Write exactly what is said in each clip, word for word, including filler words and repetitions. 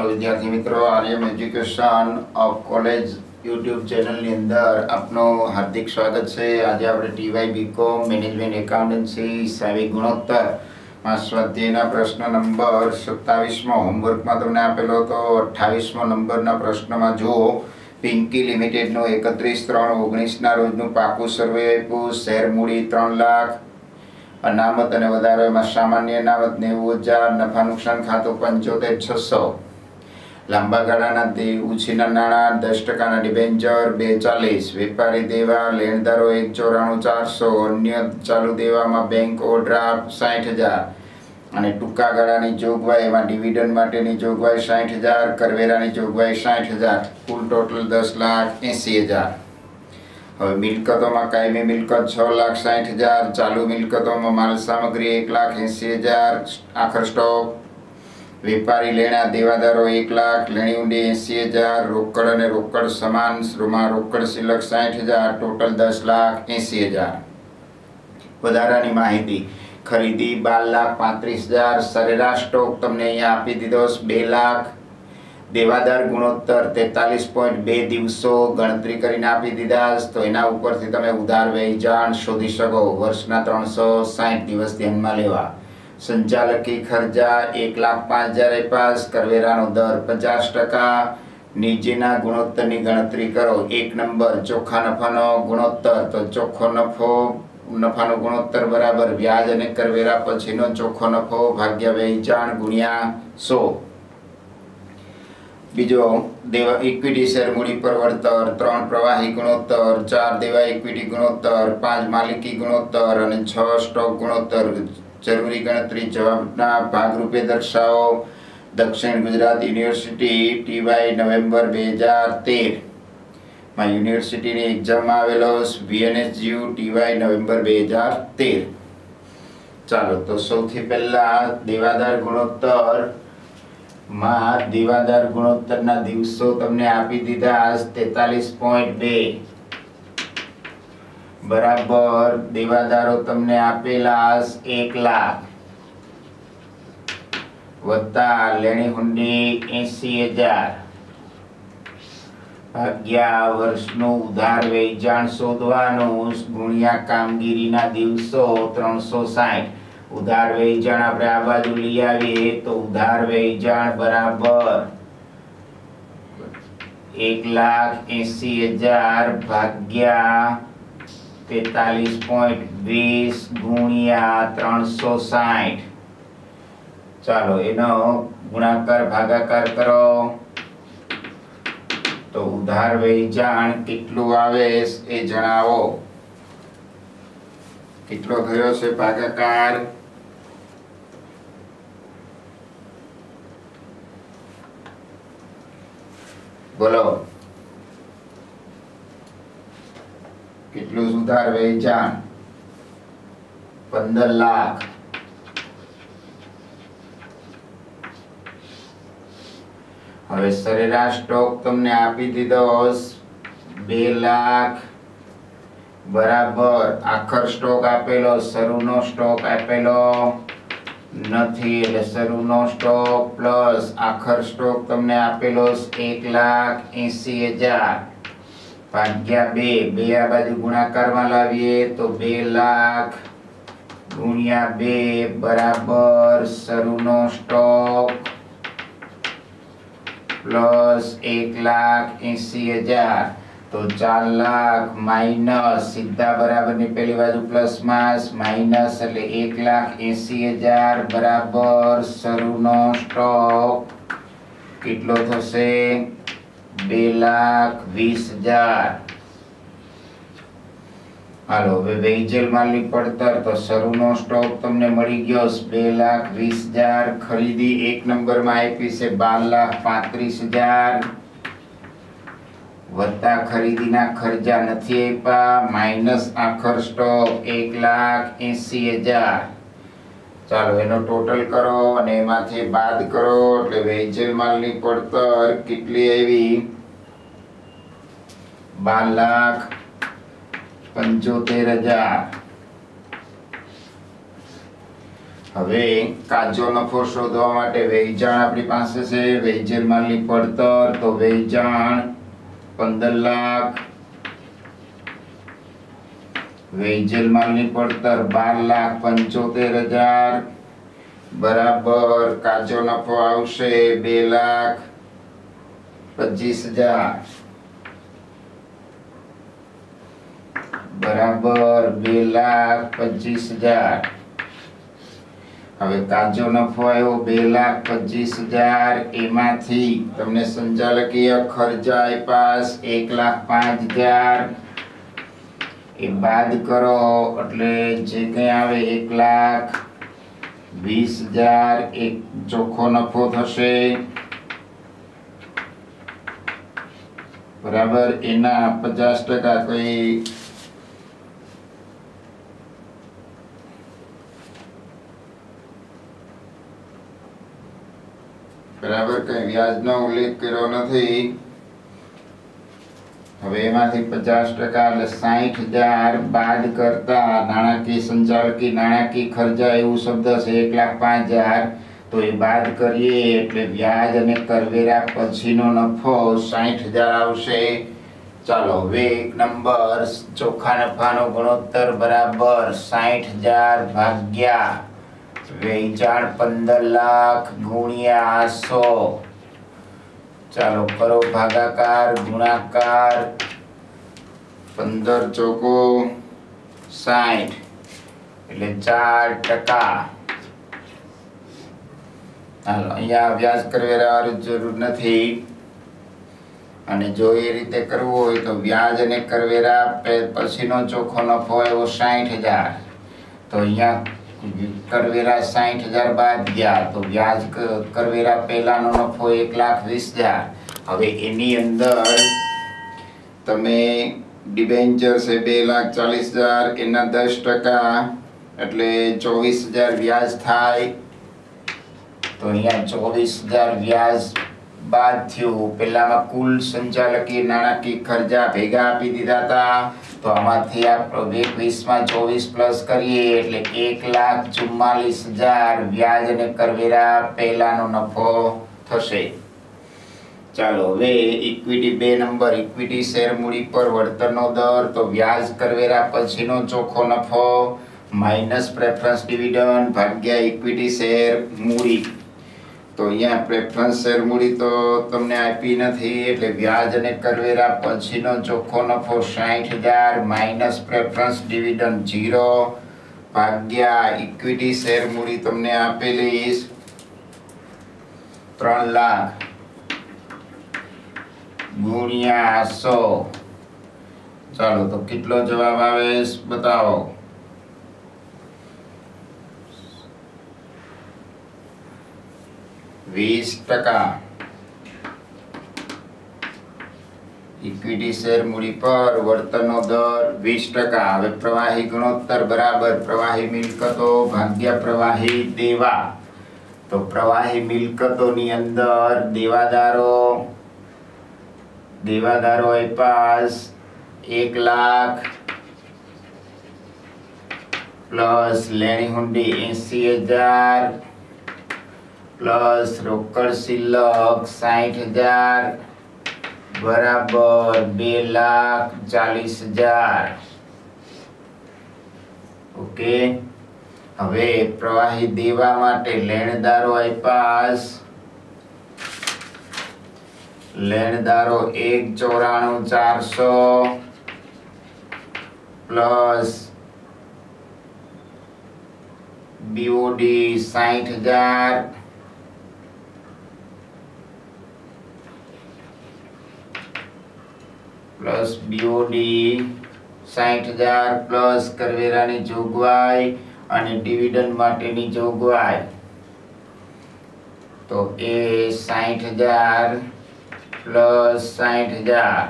विद्यार्थी मित्रों, Aryam education of college YouTube channel ની અંદર આપનું હાર્દિક સ્વાગત છે। આજે આપણે ટીવાય બીકોમ મેનેજમેન્ટ એકાઉન્ટન્સી સાવી ગુણોત્તર માં સ્વાધ્યાયના પ્રશ્ન નંબર સત્તાવીસ માં હોમવર્કમાં તમને આપેલો હતો। અઠ્ઠાવીસ માં નંબરના પ્રશ્નમાં જુઓ, પિંકી લિમિટેડ નું એકત્રીસ ત્રણ ઓગણીસ ના રોજનું પાકું સર્વે આપ્યું। શેર મૂડી ત્રણ લાખ, અનામત અને વધારામાં સામાન્ય અનામત નેવું હજાર, નફા નુકસાન ખાતું પંચોતેર છસો, લાંબા ગાળાના ઉછીના નાણાં દસ ટકાના ડિબેન્ચર બે ચાલીસ, વેપારી દેવા લેણદારો એક ચોરાણું ચારસો, અન્ય ચાલુ દેવામાં બેંક ઓવરડ્રાફ્ટ સાઠ હજાર અને ટૂંકા ગાળાની જોગવાઈ એમાં ડિવિડન્ડ માટેની જોગવાઈ સાઠ હજાર, કરવેરાની જોગવાઈ સાઠ હજાર, કુલ ટોટલ દસ લાખ એંસી હજાર। હવે મિલકતોમાં કાયમી મિલકત છ લાખ સાઠ હજાર, ચાલુ મિલકતોમાં માલ સામગ્રી એક લાખ એંસી હજાર, આખર સ્ટોક, વેપારી લેણા દેવાદારો એક લાખ, લેણી ઊંડી એંસી હજાર, રોકડ અને રોકડ સમાન માં રોકડ સિલક સાઠ હજાર, ટોટલ દસ લાખ એંસી હજાર। વધારાની માહિતી, ખરીદી બાર લાખ પાંત્રીસ હજાર, સરેરાશ સ્ટોક તમને અહીંયા આપી દીધો બે લાખ, દેવાદાર ગુણોત્તર તેતાલીસ પોઈન્ટ બે દિવસો ગણતરી કરીને આપી દીધા। તો એના ઉપરથી તમે ઉધાર વેચાણ શોધી શકો। વર્ષના ત્રણસો સાઠ દિવસ ધ્યાનમાં લેવા। સંચાલકી ખર્ચા એક લાખ પાંચ હજાર પાસ, કરવેરાનો दर पचास टका। નીચેના ગુણોત્તરની ગણતરી કરો। એક નંબર ચોખ્ખા નફાનો ગુણોત્તર, તો ચોખ્ખો નફો નફાનો ગુણોત્તર બરાબર વ્યાજ અને કરવેરા પછીનો ચોખ્ખો નફો ભાગ્યા વેચાણ ગુણ્યા સો। બીજો દેવા ઇક્વિટી શેર મૂડી પર વળતર, ત્રણ પ્રવાહી ગુણોત્તર, ચાર દેવા ઇક્વિટી ગુણોત્તર, પાંચ માલિકી ગુણોત્તર અને છ સ્ટોક ગુણોત્તર। જરૂરી ગણતરી જવાબના ભાગરૂપે દર્શાવો। દક્ષિણ ગુજરાત યુનિવર્સિટી ટીવાય નવેમ્બર બે હજાર તેર માં યુનિવર્સિટીની એક્ઝામમાં આવેલો વીએનએસયુ ટીવાય નવેમ્બર બે હજાર તેર। ચાલો તો સૌથી પહેલા દેવાદાર ગુણોત્તર માં દેવાદાર ગુણોત્તરના દિવસો તમને આપી દીધા તેતાલીસ પોઈન્ટ બે बराबर देवादारो तमने आपेला एक लाख वत्ता लेणी हुंडी एसी हजार भाग्या वर्षनु उधार वेचाण शोधवानुं गुणिया कामगीरीना दिवसो त्रणसो साठ। उधार वेचाण आपणे आ बाजु लई आवीए तो उधार वेचाण बराबर एक लाख एसी हजार भाग्या तेतालीस पॉइंट बीस गुणिया त्रणसो साठ। चलो एनो गुणाकार भागाकार करो तो उधार वेचाण केटलू आवे ए जणावो। केटलो थयो छे भागाकार? बोलो કેટલું ઉધાર વેચાણ? पंद्रह लाख। હવે સરેરાશ સ્ટોક તમને આપી દીધો બે લાખ બરાબર આખર સ્ટોક આપેલો, શરૂનો સ્ટોક આપેલો નથી એટલે શરૂનો સ્ટોક પ્લસ આખર સ્ટોક તમને આપેલો એક લાખ એંસી હજાર भाग्या बे बे आ बाजू गुणाकार में लावीए तो बे लाख गुणिया बे बराबर शरूनो स्टॉक प्लस एक लाख एसी हजार तो चार लाख माइनस सीधा बराबर ने पहली बाजू प्लस मास माइनस એટલે एक लाख एसी हजार बराबर शरूनो स्टॉक કેટલો થશે? બે લાખ વીસ હજાર। હાલો હવે વેચેલ માલની પડતર તો શરૂનો સ્ટોક તમને મળી ગયો બે લાખ વીસ હજાર। ખરીદી એક નંબરમાં આપી છે બાર લાખ પાંત્રીસ હજાર વત્તા ખરીદીના ખર્ચા નથી આપ્યા માઇનસ આખર સ્ટોક એક લાખ એંસી હજાર। ચાલો એનો ટોટલ કરો અને એમાંથી બાદ કરો એટલે વેચેલ માલની પડતર કેટલી આવી? બાર લાખ પંચોતેર હજાર। હવે કાચો નફો શોધવા માટે વેચાણ આપણી પાસે છે, વેચેલ માલની પડતર, તો વેચાણ પંદર લાખ, વેચેલ માલની પડતર બાર લાખ પંચોતેર હજાર બરાબર કાચો નફો આવશે બે લાખ પચીસ હજાર બરાબર બે લાખ પચીસ હજાર હવે કાચો નફો આવ્યો બે લાખ પચીસ હજાર, એમાંથી તમને સંચાલકીય ખર્ચ આપ્યા એક લાખ પાંચ હજાર, એ બાદ કરો એટલે જે કંઈ આવે એક લાખ વીસ હજાર એક ચોખ્ખો નફો થશે બરાબર. એના પચાસ ટકા કોઈ બરાબર કઈ વ્યાજનો ઉલ્લેખ કર્યો નથી. હવે એમાંથી પચાસ ટકા એટલે સાઠ હજાર બાદ કરતા નાણાકીય સંચાલકી નાણાકીય ખર્ચા એવું શબ્દ છે એક લાખ પાંચ હજાર, તો એ બાદ કરીએ એટલે વ્યાજ અને કરવેરા પછીનો નફો સાઠ હજાર આવશે. ચાલો હવે એક નંબર ચોખ્ખા નફાનો ગુણોત્તર બરાબર સાઠ હજાર ભાગ્યા વેચાણ પંદર લાખ ગુણ્યા સો. ચાલો કરો ભાગાકાર ગુણાકાર, પંદર ચોકો સાઠ એટલે ચાર ટકા. હાલો અહીંયા વ્યાજ કરવેરા વાળું જરૂર નથી, અને જો એ રીતે કરવું હોય તો વ્યાજ અને કરવેરા પછીનો ચોખ્ખો નફો એવો સાઠ હજાર, તો અહીંયા કરવેરા સાઠ હજાર બાદ ગયા તો વ્યાજ કરવેરા પહેલાનો નફો એક લાખ વીસ હજાર. હવે એની અંદર તમે ડિબેન્ચર છે બે લાખ ચાલીસ હજાર, એના દસ ટકા એટલે ચોવીસ હજાર વ્યાજ થાય, તો અહીંયા ચોવીસ હજાર વ્યાજ બાદ થયું. પેલામાં કુલ સંચાલકીય નાણાકીય ખર્ચા ભેગા આપી દીધા હતા, તો આમાંથી આપણે વીસ માં ચોવીસ પ્લસ કરીએ એટલે એક લાખ ચુમ્માલીસ હજાર વ્યાજ અને કરવેરા પહેલાનો નફો થશે. ચાલો હવે ઇક્વિટી બે નંબર, ઇક્વિટી શેર મૂડી પર વળતરનો દર, તો વ્યાજ કરવેરા પછીનો ચોખ્ખો નફો માઇનસ પ્રેફરન્સ ડિવિડન્ડ ભાગ્યા ઇક્વિટી શેર મૂડી. તો અહીંયા પ્રેફરન્સ શેર મૂડી તો તમને આપી નથી, એટલે વ્યાજ અને કરવેરા પછીનો ચોખ્ખો નફો સાઠ હજાર માઇનસ પ્રેફરન્સ ડિવિડન્ડ ઝીરો ભાગ્યા ઇક્વિટી શેર મૂડી તમને આપેલી ત્રણ લાખ ગુણ્યા સો. ચાલો તો કેટલો જવાબ આવે બતાવો. વીસ ટકા. ઇક્વિટી શેર મૂડી પર વળતરનો દર વીસ ટકા. હવે પ્રવાહી ગુણોત્તર બરાબર પ્રવાહી મિલકતો ભાગ્યા પ્રવાહી દેવા. તો પ્રવાહી મિલકતોની અંદર દેવાદારો દેવાદારો એ પાસ એક લાખ પ્લસ લેણી હુંડી એસી હજાર પ્લસ રોકડ શિલ્લક સાઠ હજાર બરાબર બે લાખ ચાલીસ હજાર. ઓકે. હવે પ્રવાહી દેવા માટે લેણદારો આપાસ લેણદારો એક ચોરાણું ચારસો પ્લસ બીઓડી સાઠ હજાર પ્લસ બીઓડી સાઠ હજાર પ્લસ કરવેરાની જોગવાઈ અને ડિવિડન્ડ માટેની જોગવાઈ. તો એ સાઠ હજાર પ્લસ સાઠ હજાર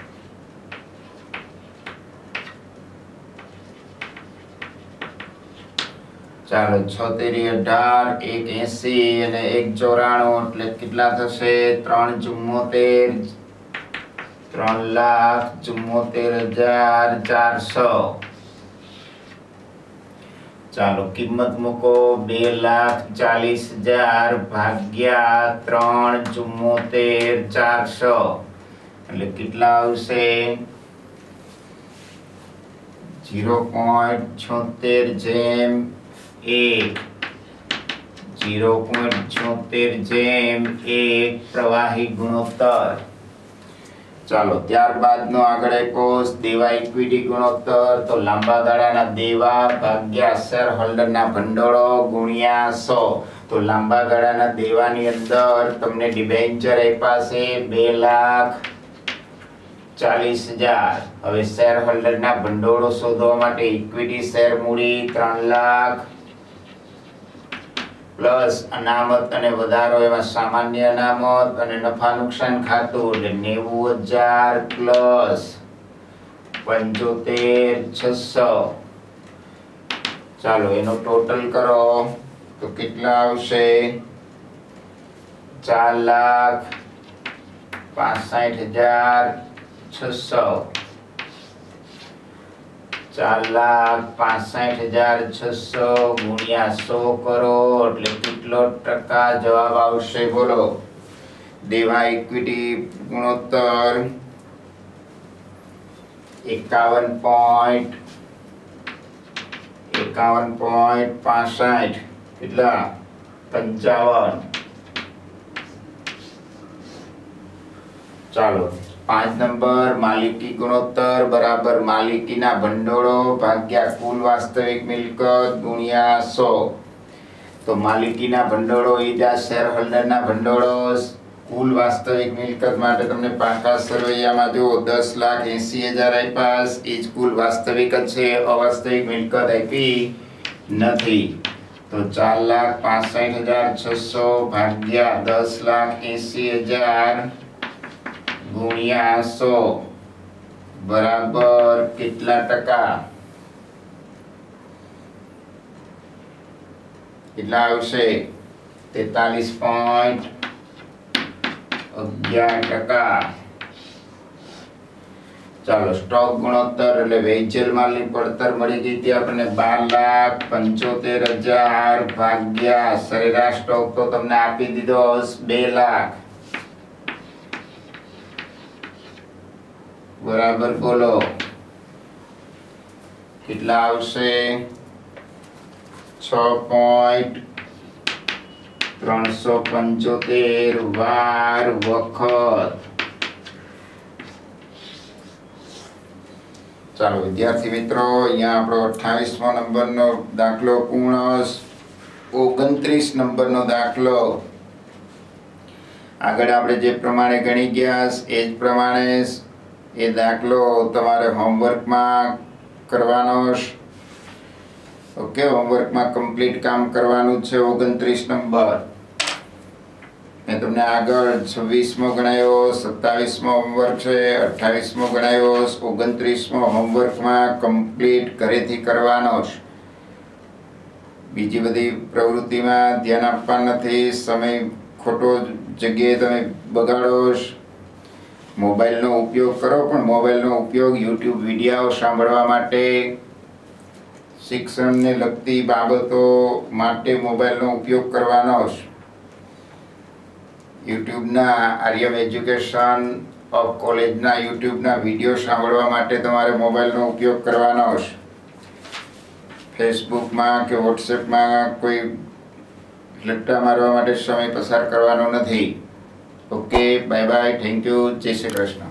ચાલો છોતેરી અઢાર એક એસી અને એક ચોરાણું એટલે કેટલા થશે ત્રણ ચુમ્મોતેર ત્રણ લાખ ચુમ્મોતેર હજાર ચારસો. ચાલો કિંમત મૂકો બે લાખ ચાલીસ હજાર ભાગ્યા ત્રણ ચુમ્મોતેર ચારસો એટલે કેટલા આવશે ઝીરો પોઈન્ટ છોતેર જેમ એક ઝીરો પોઈન્ટ છોતેર જેમ એક પ્રવાહી ગુણોત્તર। ચાલો ત્યારબાદનો આગળ કોષ દેવા ઇક્વિટી ગુણોત્તર તો લાંબા ગાળાના દેવા ભાગ્યા શેર હોલ્ડરના ભંડોળો ગુણ્યા સો તો લાંબા ગાળાના દેવાની અંદર તમને ડિબેન્ચર આપ્યા છે બે લાખ ચાલીસ હજાર। હવે શેર હોલ્ડરના ભંડોળો શોધવા માટે ઇક્વિટી શેર મૂડી ત્રણ લાખ પ્લસ અનામત અને વધારો એમાં સામાન્ય અનામત અને નફા નુકસાન ખાતું એટલે નેવું હજાર પ્લસ પંચોતેર છસો। ચાલો એનો ટોટલ કરો તો કેટલા આવશે ચાર લાખ પાસઠ હજાર છસો ચાર લાખ પાસઠ હજાર છસો ગુણ્યા સો કરો એટલે કેટલો ટકા જવાબ આવશે બોલો દેવા ઇક્વિટી ગુણોત્તર એકાવન પોઈન્ટ એકાવન પોઈન્ટ પાસઠ કેટલા પંચાવન। ચાલો પાંચ નંબર માલિકી ગુણોત્તર બરાબર માલિકીના ભંડોળો ભાગ્યા કુલ વાસ્તવિક મિલકત ગુણ્યા સો તો માલિકીના ભંડોળો ઈજા શેર હોલ્ડરના ભંડોળો કુલ વાસ્તવિક મિલકત માટે તમને પાકા સરવૈયામાં જો દસ લાખ એસી હજાર આપ્યા એ જ કુલ વાસ્તવિક જ છે અવાસ્તવિક મિલકત આપી નથી તો ચાર લાખ પાસઠ હજાર છસો ભાગ્યા દસ લાખ એસી હજાર ગુણ્યા સો બરાબર કેટલા ટકા કેટલા આવશે તેતાલીસ પોઈન્ટ અગિયાર ટકા। ચાલો સ્ટોક ગુણોત્તર એટલે વેચેલ માલની પડતર મળી ગઈ હતી આપણને બાર લાખ પંચોતેર હજાર ભાગ્યા સરેરાશ સ્ટોક તો તમને આપી દીધો બે લાખ બરાબર બોલો કેટલા આવશે છ પોઈન્ટ ત્રણસો પંચોતેર વાર વખત। ચાલો વિદ્યાર્થી મિત્રો અહીંયા આપણો અઠ્ઠાવીસમો નંબરનો દાખલો પૂર્ણ। ઓગણત્રીસ નંબરનો દાખલો આગળ આપણે જે પ્રમાણે ગણી ગયા એ જ પ્રમાણે એ દાખલો તમારે હોમવર્કમાં કરવાનો છે। ઓકે હોમવર્કમાં કમ્પ્લીટ કામ કરવાનું છે। ઓગણત્રીસ નંબર મેં તમને આગળ છવ્વીસમો ગણાયો સત્તાવીસમો હોમવર્ક છે અઠ્ઠાવીસમો ગણાયો ઓગણત્રીસમો હોમવર્કમાં કમ્પ્લીટ ઘરેથી કરવાનો છે। બીજી બધી પ્રવૃત્તિમાં ધ્યાન આપવા નથી સમય ખોટો જગ્યાએ તમે બગાડો છો। મોબાઈલનો ઉપયોગ કરો પણ મોબાઈલનો ઉપયોગ યુટ્યુબ વિડીયો સાંભળવા માટે શિક્ષણને લગતી બાબતો માટે મોબાઈલનો ઉપયોગ કરવાનો છે। યુટ્યુબના આર્યમ એજ્યુકેશન ઓફ કોલેજના યુટ્યુબના વિડીયો સાંભળવા માટે તમારે મોબાઈલનો ઉપયોગ કરવાનો છે। ફેસબુકમાં કે વોટ્સએપમાં કોઈ લટ્ટા મારવા માટે સમય પસાર કરવાનો નથી। Okay bye bye thank you જય શ્રી કૃષ્ણ।